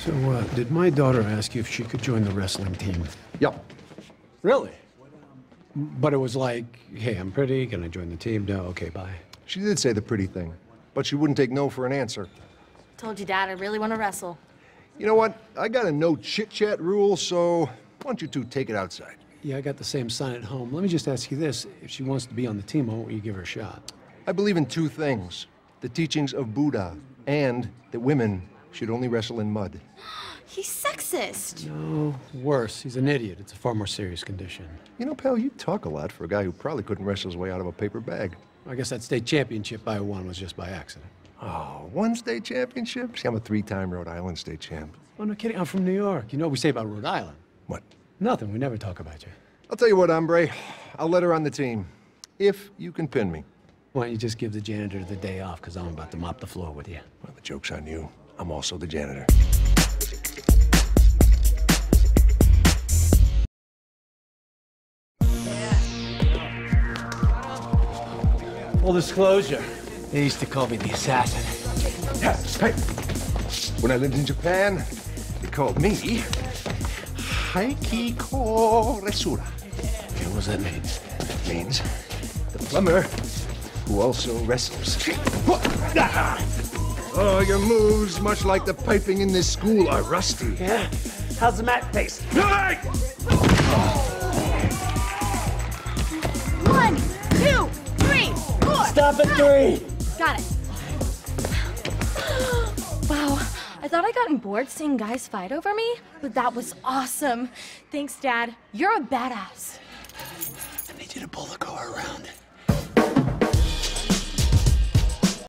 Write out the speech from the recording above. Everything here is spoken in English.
So, did my daughter ask you if she could join the wrestling team? Yep. Really? But it was like, hey, I'm pretty, can I join the team? No, okay, bye. She did say the pretty thing, but she wouldn't take no for an answer. Told you, Dad, I really want to wrestle. You know what? I got a no chit-chat rule, so why don't you two take it outside? Yeah, I got the same sign at home. Let me just ask you this. If she wants to be on the team, why won't you give her a shot? I believe in two things. The teachings of Buddha, and that women should only wrestle in mud. He's sexist. No, worse. He's an idiot. It's a far more serious condition. You know, pal, you talk a lot for a guy who probably couldn't wrestle his way out of a paper bag. I guess that state championship I won was just by accident. Oh, one state championship? See, I'm a three-time Rhode Island state champ. Oh, no kidding. I'm from New York. You know what we say about Rhode Island? What? Nothing. We never talk about you. I'll tell you what, hombre. I'll let her on the team. If you can pin me. Why don't you just give the janitor the day off, because I'm about to mop the floor with you. Well, the joke's on you. I'm also the janitor. Full disclosure, they used to call me the assassin. Hey, when I lived in Japan, they called me Haikiko Resura. Okay, what does that mean? That means the plumber who also wrestles. Oh, your moves, much like the piping in this school, are rusty. Yeah? How's the mat taste? Hey! 1, 2, 3, 4. Stop at 3! Got it. Wow, I thought I gotten bored seeing guys fight over me, but that was awesome. Thanks, Dad. You're a badass. I need you to pull the car around.